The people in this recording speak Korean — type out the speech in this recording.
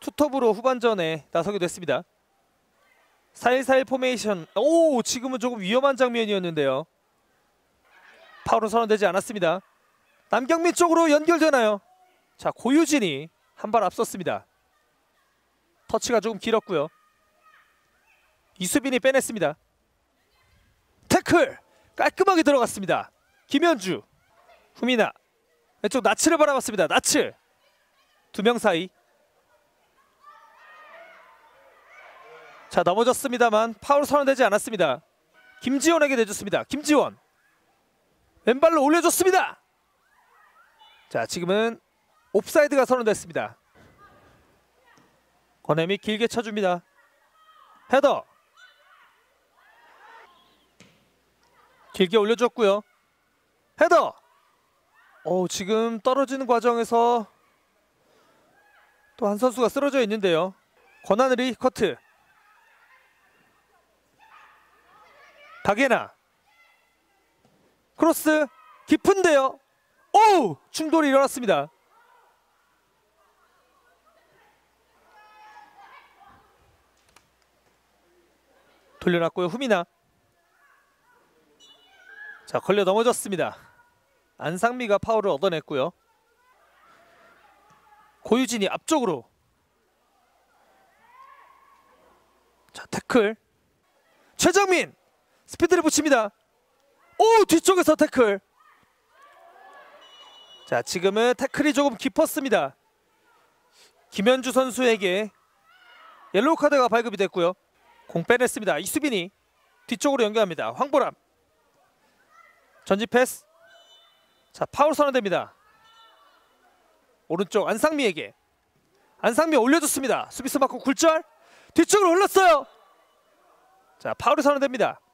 투톱으로 후반전에 나서게 됐습니다. 4-1-4-1 포메이션. 오, 지금은 조금 위험한 장면이었는데요. 파울은 선언되지 않았습니다. 남경민 쪽으로 연결되나요? 자, 고유진이 한 발 앞섰습니다. 터치가 조금 길었고요. 이수빈이 빼냈습니다. 태클 깔끔하게 들어갔습니다. 김현주, 후미나 왼쪽 나츠를 바라봤습니다. 나츠 두 명 사이. 자, 넘어졌습니다만 파울 선언되지 않았습니다. 김지원에게 내줬습니다. 김지원 왼발로 올려줬습니다. 자, 지금은 옵사이드가 선언됐습니다. 권혜미 길게 쳐줍니다. 헤더 길게 올려줬고요. 헤더. 지금 떨어지는 과정에서 또 한 선수가 쓰러져 있는데요. 권하늘이 커트. 박예나 크로스 깊은데요. 오! 충돌이 일어났습니다. 돌려놨고요. 후미나. 자, 걸려 넘어졌습니다. 안상미가 파울을 얻어냈고요. 고유진이 앞쪽으로. 자, 태클. 최정민 스피드를 붙입니다. 오, 뒤쪽에서 태클. 자, 지금은 태클이 조금 깊었습니다. 김현주 선수에게 옐로우 카드가 발급이 됐고요. 공 빼냈습니다. 이수빈이 뒤쪽으로 연결합니다. 황보람 전진 패스. 자, 파울 선언됩니다. 오른쪽 안상미에게. 안상미 올려줬습니다. 수비수 맞고 굴절. 뒤쪽으로 흘렀어요. 자, 파울이 선언됩니다.